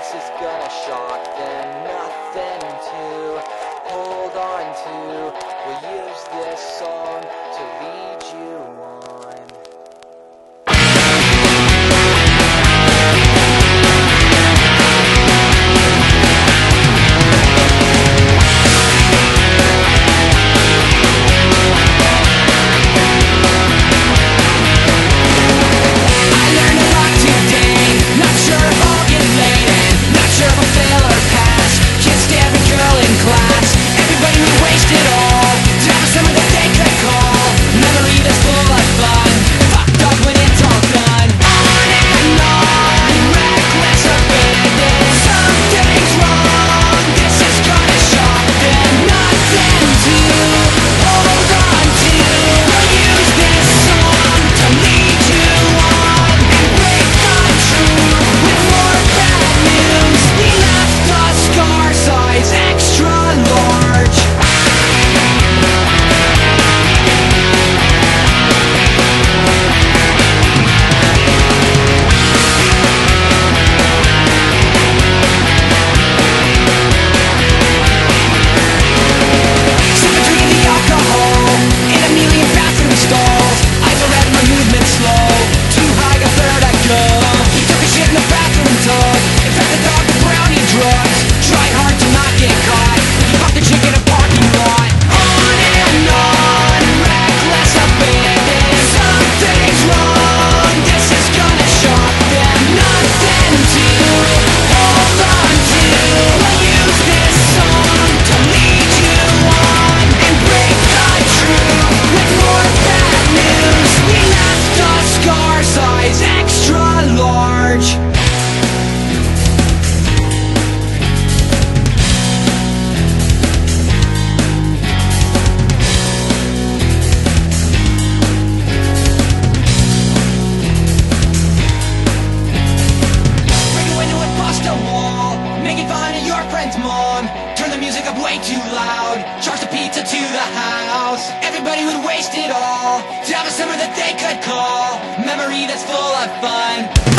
this is gonna shock them. Nothing to hold on to. We'll use this song to lead you on. Turn the music up way too loud. Charge the pizza to the house. Everybody would waste it all to have a summer that they could call memory that's full of fun.